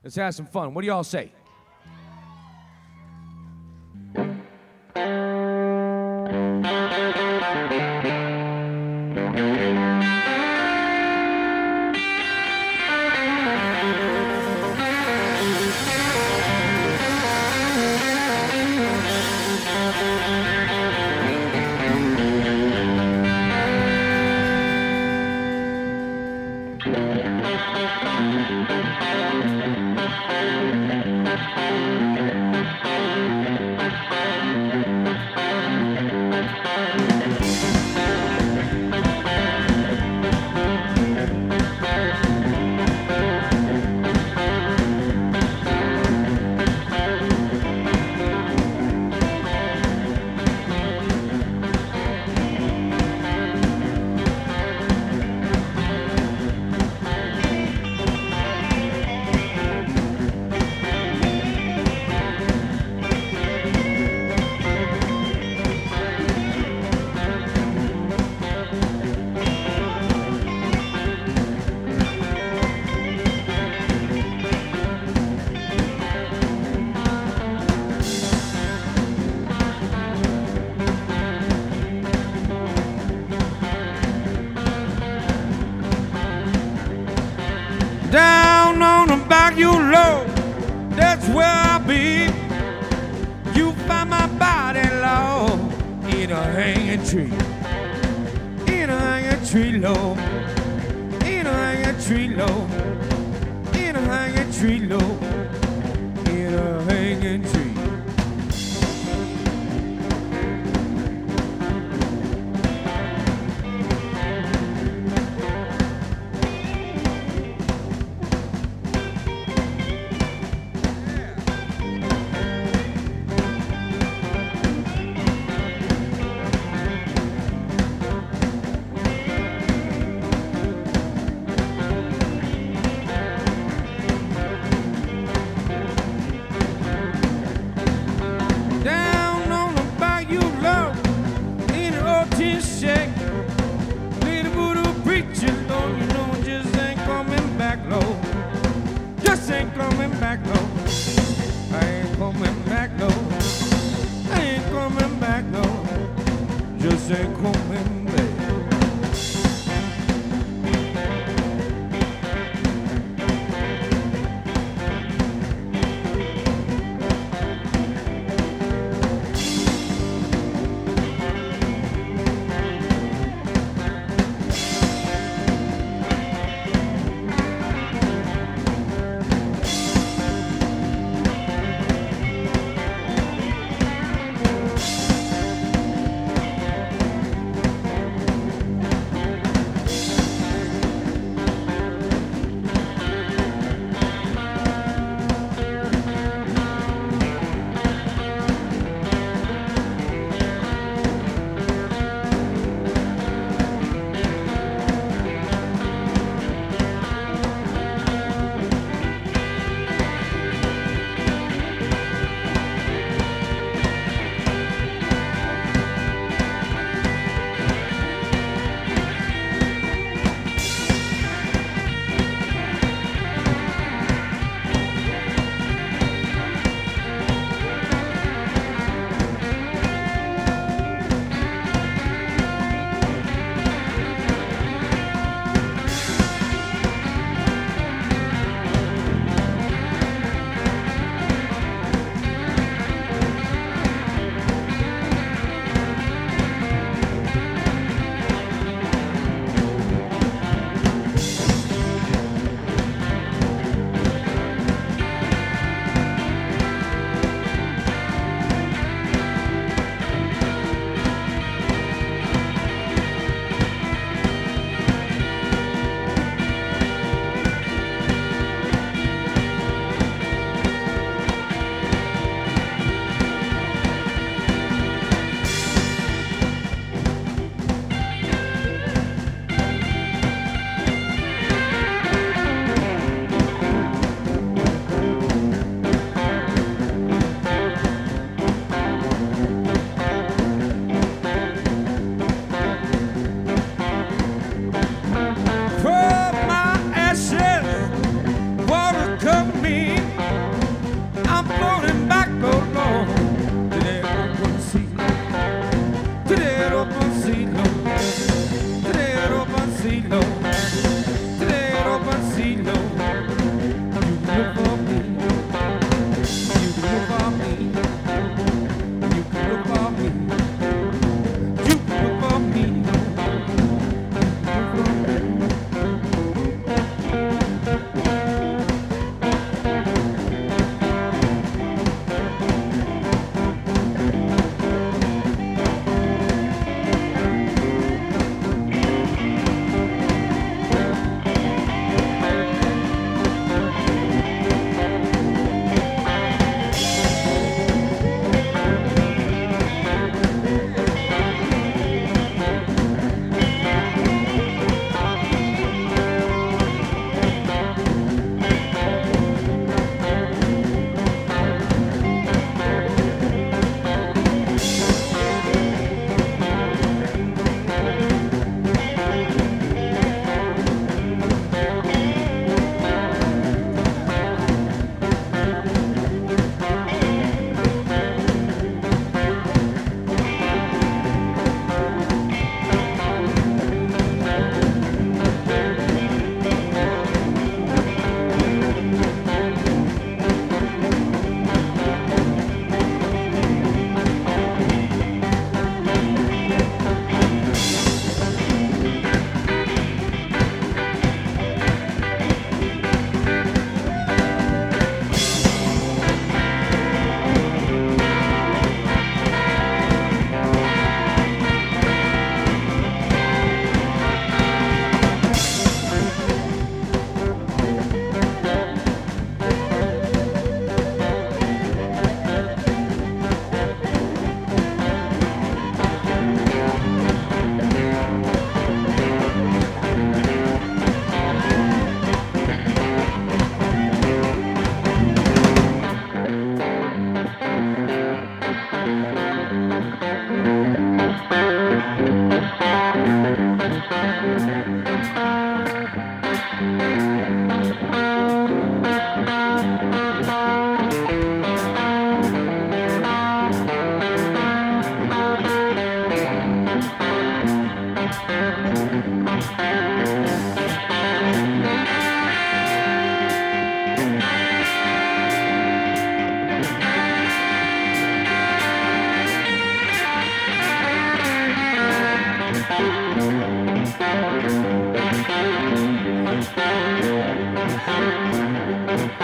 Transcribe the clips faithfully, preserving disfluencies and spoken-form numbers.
Let's have some fun. What do y'all say? Down on the Bayou Road, that's where I'll be. You find my body, Lord, in a hanging tree. In a hanging tree, Lord. In a hanging tree, Lord. In a hanging tree, Lord. In a hanging tree.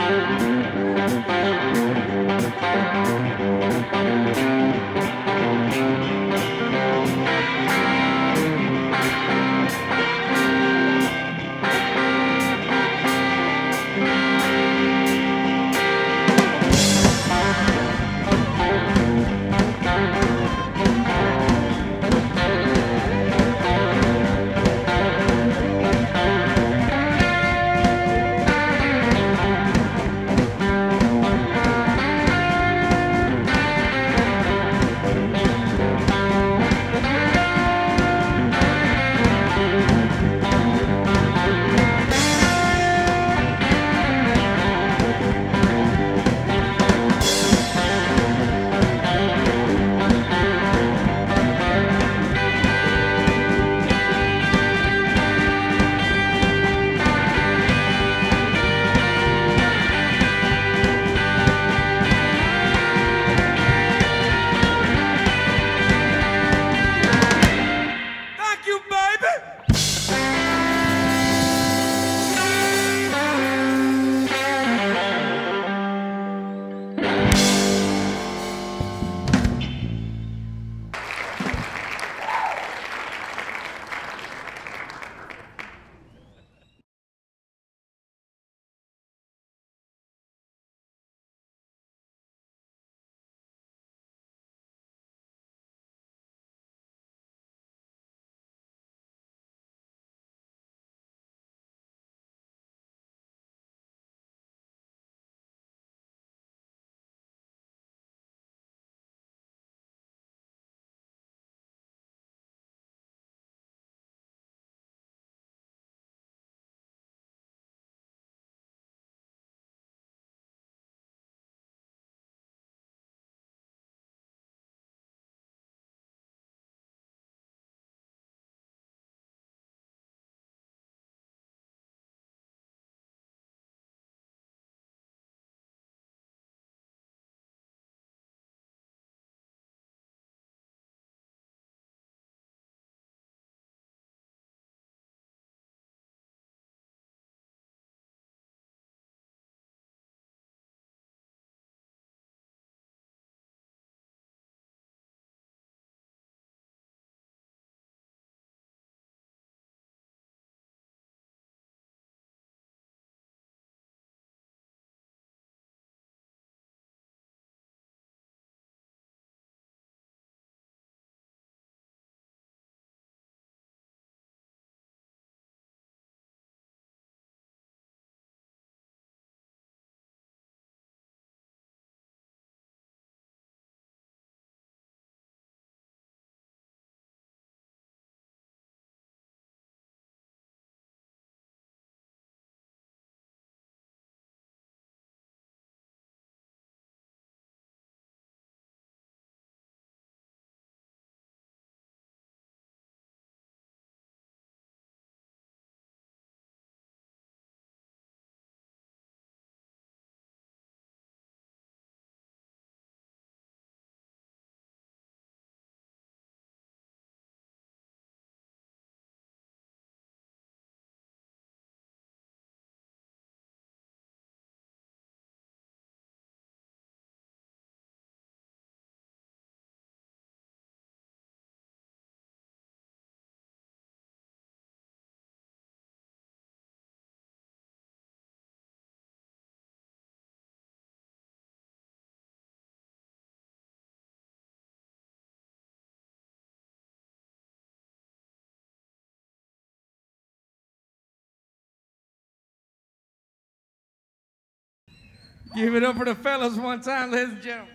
Give it up for the fellas one time, ladies and gentlemen.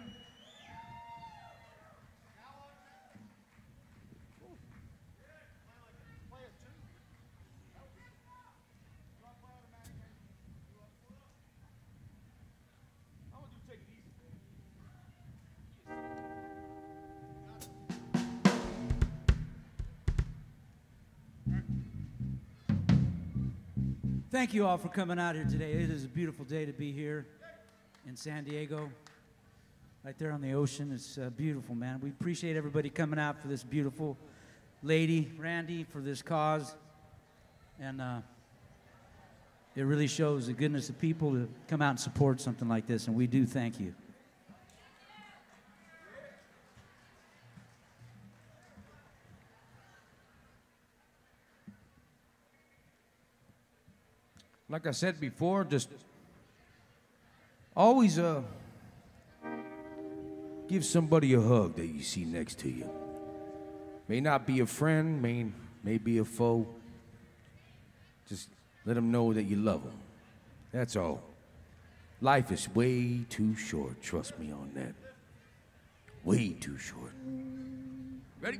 Thank you all for coming out here today. It is a beautiful day to be here in San Diego, right there on the ocean. It's uh, beautiful, man. We appreciate everybody coming out for this beautiful lady, Randy, for this cause. And uh, it really shows the goodness of people to come out and support something like this, and we do thank you. Like I said before, just always uh, give somebody a hug that you see next to you. May not be a friend, may, may be a foe. Just let them know that you love them. That's all. Life is way too short, trust me on that. Way too short. Ready?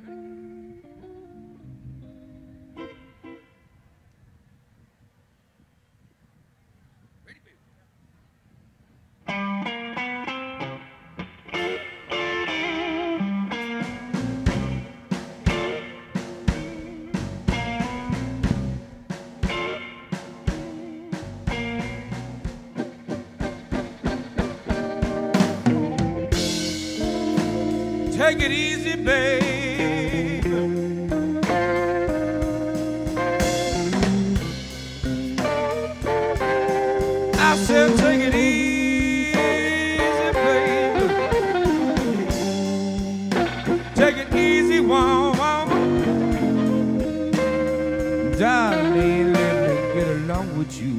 Take it easy, babe. I said take it easy, babe. Take it easy, woman. Darling, let me get along with you.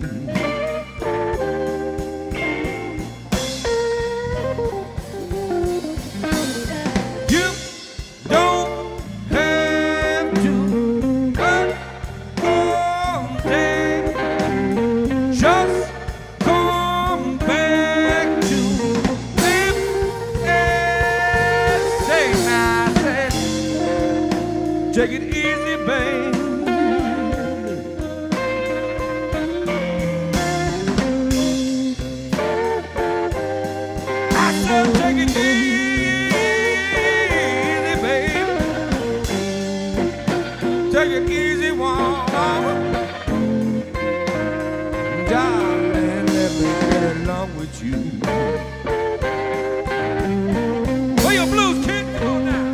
Take it easy, babe. I said take it easy, babe. Take it easy, woman. Darling, let me get along with you. Play your blues, kid. Come on now.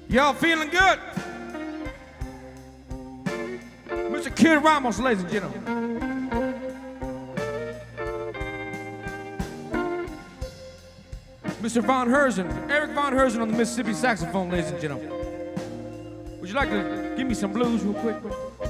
Y'all feeling good? Mister Kid Ramos, ladies and gentlemen. Mister Von Herzen, Eric Von Herzen on the Mississippi saxophone, ladies and gentlemen. Would you like to give me some blues real quick?